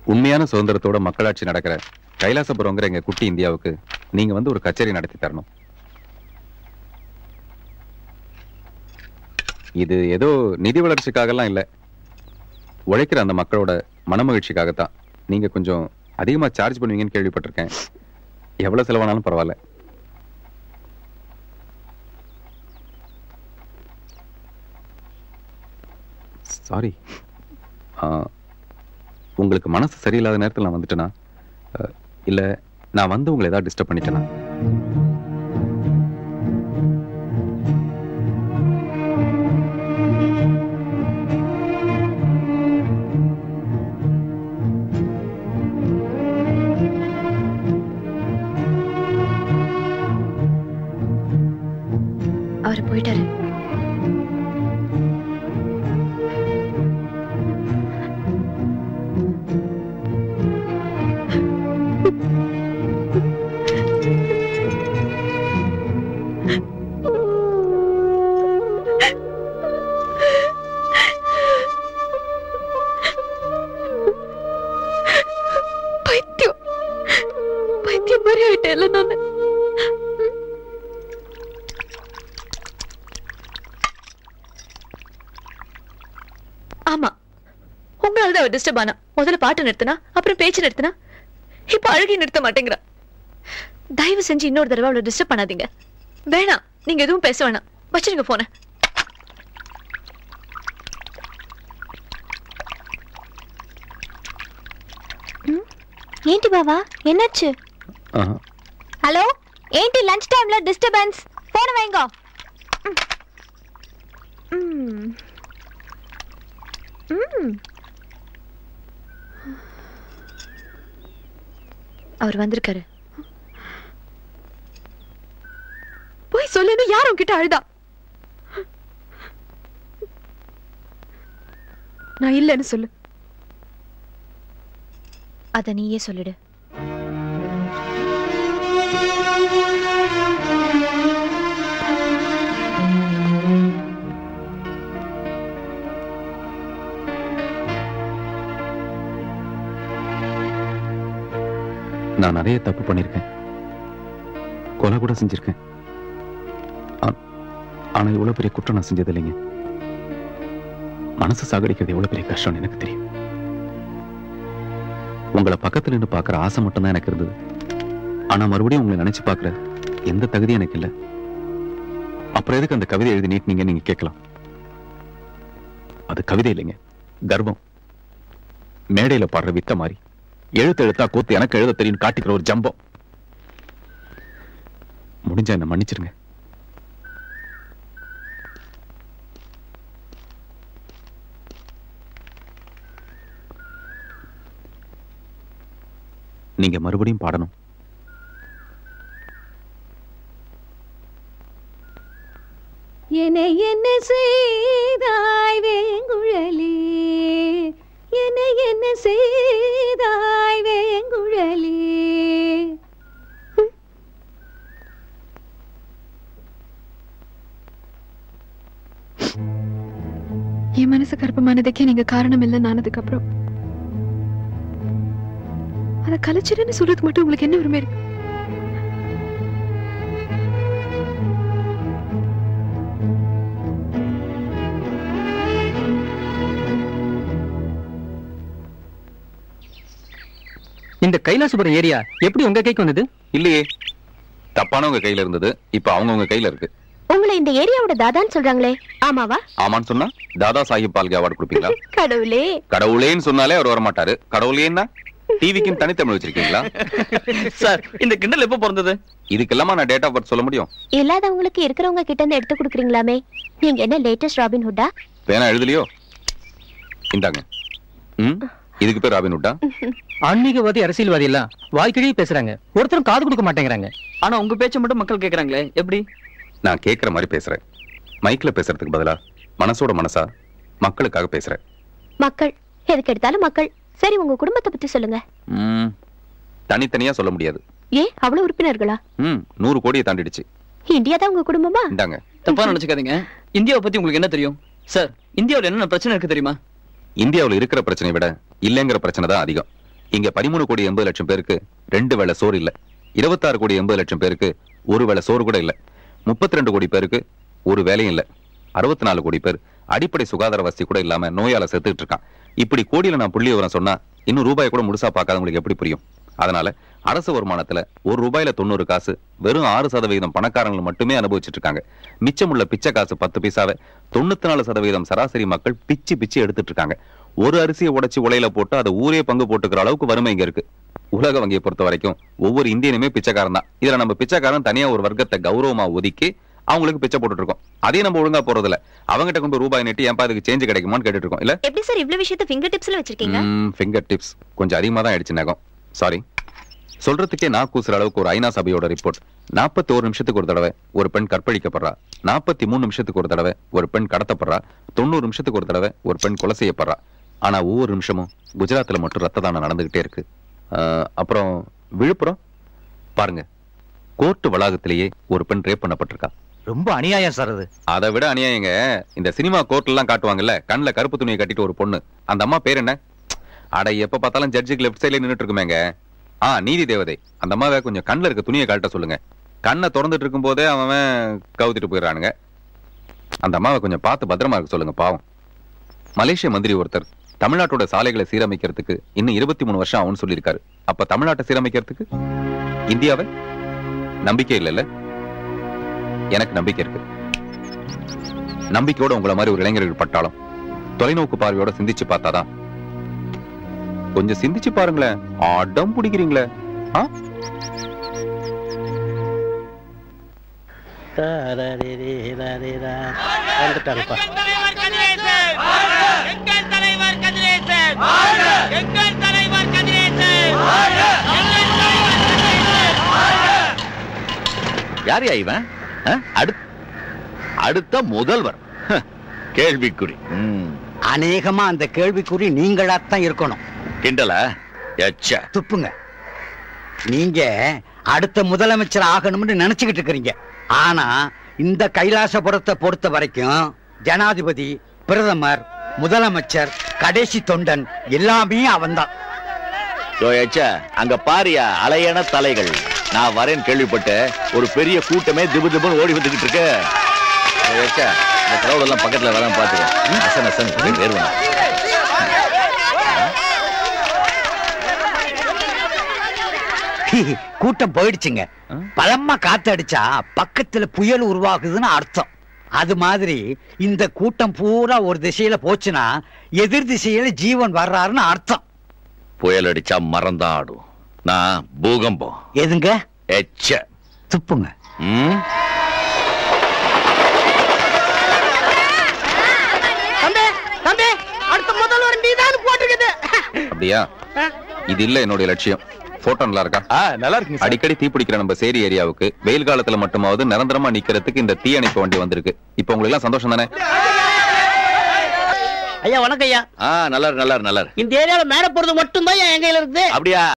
உண்மையான சுதந்திரத்தோட மக்களாட்சி நடக்கிற கைலாசபுரங்கிற எங்க குட்டி இந்தியாவுக்கு நீங்க வந்து ஒரு கச்சேரி நடத்தி தரணும். இது ஏதோ நிதி வளர்ச்சிக்காகலாம் இல்ல, உழைக்கிற அந்த மக்களோட மனமகிழ்ச்சிக்காகத்தான். நீங்க கொஞ்சம் அதிகமா சார்ஜ் பண்ணுவீங்கன்னு கேள்விப்பட்டிருக்கேன். எவ்வளவு செலவானாலும் பரவாயில்ல. சாரி, உங்களுக்கு மனசு சரியில்லாத நேரத்தில் நான் வந்துட்டேனா, இல்ல நான் வந்து உங்களை ஏதாவது டிஸ்டர்ப் பண்ணிட்டேனா? அவர் போயிட்டாரு. பைத்தியம் மாதிரி ஆயிட்டேன் நானு. ஆமா, உங்களாலதான் அவர் டிஸ்டர்ப் ஆனா. முதல்ல பாட்டு நிறுத்தினா, அப்புறம் பேச்சு நிறுத்தினா, இப்ப அழுகி நிறுத்த மாட்டேங்கிறா. தயவு செஞ்சு இன்னொரு தடவை அவளை டிஸ்டர்ப் பண்ணாதீங்க. வேணாம், நீங்க எதுவும் பேச வேணாம். வச்சிருங்க போன. ఏంటి బావా ఎన్నాச்சு? హలో, ఏంటి లంచ్ టైంలో డిస్టర్బెన్స్? ఫోన్ వైంగో. அவர் வந்திருக்காரு. போய் சொல்லுன்னு யார் உன்கிட்ட அழுதா? நான் இல்லைன்னு சொல்லு. அத நீயே சொல்லிடு. நான் நிறைய தப்பு பண்ணிருக்கேன், கொலை கூட செஞ்சிருக்கேன். ஆனா இவ்வளவு பெரிய குற்றம் நான் செஞ்சது இல்லைங்க. மனசு சாகடிக்கிறது எவ்வளவு பெரிய கஷ்டம் எனக்கு தெரியும். உங்களை பக்கத்துல இருந்து பாக்குற ஆசை மட்டும் தான் எனக்கு இருந்தது. ஆனா மறுபடியும் உங்களை நினைச்சு பாக்குற எந்த தகுதியும் எனக்கு இல்ல. அப்புறம் எதுக்கு அந்த கவிதை எழுதி நீட்டினீங்க நீங்க கேட்கலாம். அது கவிதை இல்லைங்க, கர்வம். மேடையில பாடுற வித்த மாதிரி எழுத்து எழுத்தா கூத்து எனக்கு எழுத தெரியும் காட்டிக்கிற ஒரு ஜம்பம். முடிஞ்சா என்ன மன்னிச்சிருங்க. நீங்க மறுபடியும் பாடணும். என்னை என்ன செய்தாய் வேங்குழலி, என்னை என்ன செய்தாய் வேங்குழலி. என் மனசு கர்ப்பமானதுக்கே நீங்க காரணம் இல்லைன்னு ஆனதுக்கு அப்புறம் அத கலைச்சிருன்னு சொல்றது மட்டும் உங்களுக்கு என்ன உரிமை இருக்கு? இந்த கைலாசபுரம் ஏரியா எப்படி உங்க கைக்கு வந்தது? இல்லையே, தப்பானவங்க கையில இருந்தது, இப்ப அவங்க கையில இருக்கு. உங்களை இந்த ஏரியாவோட தாதான்னு சொல்றாங்களே, ஆமாவா? ஆமான்னு சொன்னா தாதா சாஹிப் பால்கே அவார்டு கொடுப்பீங்களா? கடவுளே, கடவுளேன்னு சொன்னாலே அவர் வர மாட்டாரு. கடவுளேன்னா டிவிக்கு தனித்தமிழ் வச்சிருக்கீங்களா? சார், இந்த கிண்டல் எப்ப பிறந்தது? இதுக்கெல்லாமா நான் டேட் ஆஃப் பர்த் சொல்ல முடியும்? இல்லாதவங்களுக்கு இருக்கிறவங்க கிட்ட இருந்து எடுத்து கொடுக்குறீங்களாமே. நீங்க என்ன லேட்டஸ்ட் ராபின் ஹுட்டா? பேனா எழுதலையோ? இந்தாங்க. இதுக்கு பேர் ராபின் ஹுட்டா? ஆன்மீகவாதி அரசியல்வாதி எல்லாம் வாய்க்கிழியே பேசுறாங்க, ஒருத்தரும் காது கொடுக்க மாட்டேங்கிறாங்க. ஆனா உங்க பேச்ச மட்டும் மக்கள் கேக்குறாங்களே, எப்படி? நான் கேட்கிற மாதிரி பேசுறேன். மைக்ல பேசுறதுக்கு பதிலா மனசோட மனசா மக்களுக்காக பேசுறேன். மக்கள் எதுக்கு எடுத்தாலும் மக்கள். சரி, உங்க குடும்பத்தை பத்தி சொல்லுங்க. தனித்தனியா சொல்ல முடியாது. ஏன் அவ்வளவு உறுப்பினர்களா? 100 கோடியை தாண்டிடுச்சு. இந்தியா தான் உங்க குடும்பமா? இந்தாங்க. தப்பா நினைச்சுக்காதீங்க. இந்தியாவை பத்தி உங்களுக்கு என்ன தெரியும்? சார், இந்தியாவுல என்ன பிரச்சனை இருக்கு தெரியுமா? இந்தியாவுல இருக்கிற பிரச்சனையை விட இல்லங்கிற பிரச்சனை தான் அதிகம். இங்க 13,80,00,000 பேருக்கு 2 வேளை சோறு இல்ல, 26,80,00,000 பேருக்கு 1 வேளை சோறு கூட இல்ல, 32 கோடி பேருக்கு ஒரு வேலையும் இல்ல, 64 கோடி பேர் அடிப்படை சுகாதார வசதி கூட இல்லாம நோயால செத்துட்டு இருக்கான். இப்படி கோடியில நான் புள்ளி விவரம் சொன்னா இன்னும் ரூபாய் கூட முழுசா பார்க்காதவங்களுக்கு எப்படி புரியும்? அதனால அரசு வருமானத்துல ₹1 90 காசு வெறும் 6% பணக்காரங்கள் மட்டுமே அனுபவிச்சுட்டு இருக்காங்க. மிச்சமுள்ள பிச்சை காசு 10 பைசாவை 94% சராசரி மக்கள் பிச்சு பிச்சு எடுத்துட்டு இருக்காங்க. ஒரு அரிசியை உடைச்சு உலையில போட்டு அதை ஊரே பங்கு போட்டுக்கிற அளவுக்கு வறுமை இங்க இருக்கு. உலக வங்கியை பொறுத்த வரைக்கும் ஒவ்வொரு இந்தியனுமே பிச்சைக்காரன் தான். இதுல நம்ம பிச்சைக்காரன் தனியா ஒரு வர்க்கத்தை கௌரவமா ஒதுக்கி அவங்களுக்கு பிச்சை போட்டுட்டு இருக்கோம். அதையும் நம்ம ஒழுங்கா போறதில்ல. அவங்ககிட்ட கொண்டு ரூபாய் நீட்டி ஏன்பா இதுக்கு சேஞ்ச் கிடைக்குமான்னு கேட்டுட்டு இருக்கோம். இல்ல எப்படி சார் இவ்வளவு விஷயத்தை ஃபிங்கர் டிப்ஸ்ல வச்சிருக்கீங்க? ஃபிங்கர் டிப்ஸ் கொஞ்சம் அதிகமா தான் ஆயிடுச்சு நகம். சாரி. சொல்றதுக்கே நான் கூசுற அளவுக்கு ஒரு ஐநா சபையோட ரிப்போர்ட். 41 நிமிஷத்துக்கு ஒரு தடவை ஒரு பெண் கற்பழிக்கப்படுறா, 43 நிமிஷத்துக்கு ஒரு தடவை ஒரு பெண் கடத்தப்படுறா, 90 நிமிஷத்துக்கு ஒரு தடவை ஒரு பெண் கொலை செய்யப்படுறா. ஆனா ஒவ்வொரு நிமிஷமும் குஜராத்ல மட்டும் ரத்த தானம் நடந்துகிட்டே இருக்கு. அப்புறம் விழுப்புரம் பாருங்க, கோர்ட் வளாகத்திலேயே ஒரு பெண் ரேப் பண்ணப்பட்டிருக்கா. ரொம்ப அநியாயம் சார் அது. அதை விட அநியாயங்க இந்த சினிமா கோர்ட்ல எல்லாம் காட்டுவாங்கல்ல, கண்ணுல கருப்பு துணியை கட்டிட்டு ஒரு பொண்ணு. அந்த அம்மா பேர் என்ன? அட எப்ப பார்த்தாலும் ஜட்ஜுக்கு லெஃப்ட் சைட்ல நின்னுட்டு இருக்குமேங்க. நீதி தேவதை. அந்த அம்மாவை கொஞ்சம் கண்ணுல இருக்க துணியை கழட்ட சொல்லுங்க. கண்ணை திறந்துட்டு இருக்கும் போதே அவன் கவுத்திட்டு போயிடறானுங்க. அந்த அம்மாவை கொஞ்சம் பார்த்து பத்திரமா இருக்க சொல்லுங்க, பாவம். மலேசிய மந்திரி ஒருத்தர் தமிழ்நாட்டோட சாலைகளை சீரமைக்கிறதுக்கு இன்னும் 23 வருஷம் ஆகும்னு சொல்லியிருக்காரு. அப்ப தமிழ்நாட்டை சீரமைக்கிறதுக்கு இந்தியாவை நம்பிக்கை இல்லைல்ல? எனக்கு நம்பிக்கை இருக்கு. நம்பிக்கையோட உங்களை மாதிரி ஒரு இளைஞர்கள் பட்டாலும் தொலைநோக்கு பார்வையோட சிந்திச்சு பார்த்தாதான். கொஞ்சம் சிந்திச்சு பாருங்களேன். அடம் பிடிக்கிறீங்களே. வந்துட்டாங்கப்பா. யாரையா இவன்? அடுத்த முதல்வர் கேள்விக்குறி. அநேகமா அந்த கேள்விக்குறி நீங்களாத்தான் இருக்கணும். கிண்டல எச்ச துப்புங்க. நீங்க அடுத்த முதலமைச்சர் ஆகணும்னு நினைச்சுக்கிட்டு இருக்கிறீங்க. ஆனா இந்த கைலாசபுரத்தை பொறுத்த வரைக்கும் ஜனாதிபதி, பிரதமர், முதலமைச்சர், கடைசி தொண்டன் எல்லாமே அவன்தான். அங்க பாரியா அலையன தலைகள். நான் வரேன் கேள்விப்பட்ட ஒரு பெரிய கூட்டமே திபு திபுன்னு ஓடி வந்துகிட்டு இருக்கு. இந்த கிரௌட் எல்லாம் பக்கத்துல வர பாத்துக்க. கூட்டம் போயிடுச்சுங்க. பலமா காத்தடிச்சா பக்கத்துல புயல் உருவாகுதுன்னு அர்த்தம். அது மாதிரி இந்த கூட்டம் பூரா ஒரு திசையில போச்சுன்னா எதிர் திசையில ஜீவன் வர்றாருன்னு அர்த்தம். புயல் அடிச்சா மறந்தான் ஆடும். நான் பூகம்பம். எதுங்க? எச்ச துப்புங்க. அடுத்த முதல்வர் நீதான் போட்டிருக்குது. அப்படியா? இது இல்ல என்னுடைய லட்சியம். போட்டோ நல்லா இருக்கா? நல்லா இருக்கு. அடிக்கடி தீப்பிடிக்கிற நம்ம சேரி ஏரியாவுக்கு வெயில் காலத்துல மட்டுமாவது நிரந்தரமா நிக்கிறதுக்கு இந்த தீ அணைப்பு வண்டி வந்திருக்கு. இப்ப உங்களுக்கு எல்லாம் சந்தோஷம் தானே? ஐயா வணக்கம் ஐயா. நல்லா இருக்கு. இந்த ஏரியால மேல போறது மட்டும் தான் என் கையில இருக்கு. அப்படியா?